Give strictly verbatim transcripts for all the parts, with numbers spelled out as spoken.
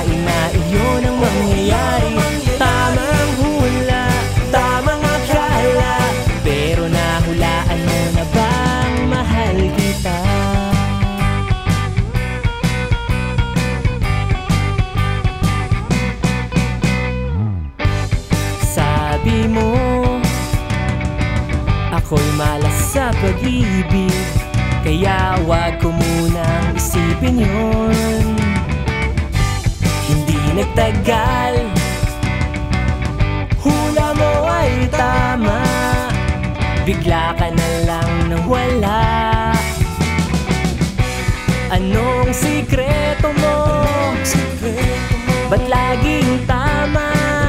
akalain na iyon ang mangyayari. Tamang hula, tamang akala, pero nahulaan mo na bang mahal kita? Sabi mo ako'y malas sa pag-ibig, kaya wag ko munang isipin yun. Hindi nagtagal, hula mo ay tama, bigla ka na lang nawala. Anong sikreto mo? Ba't laging tama?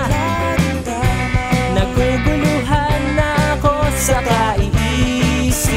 Naguguluhan na ako sa kaiisip.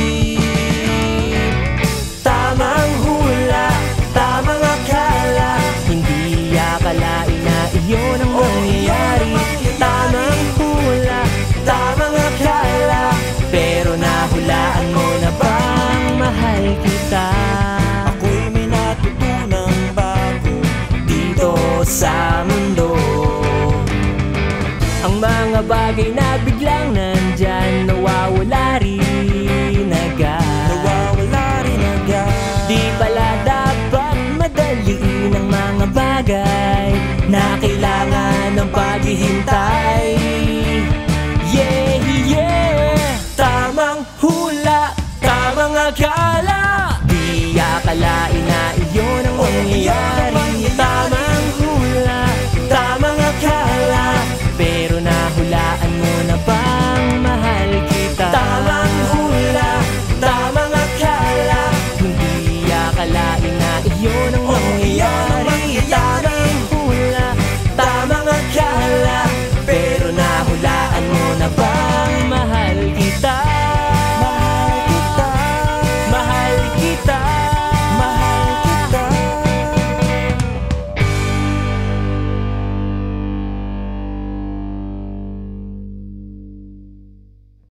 Tamang hula, tamang akala, hindi akalain na iyon ang mangyayari. Tamang hula, tamang akala, pero nahulaan mo na bang mahal kita? Ako'y may natutunang bago Dito sa mundo, ang mga bagay na biglang na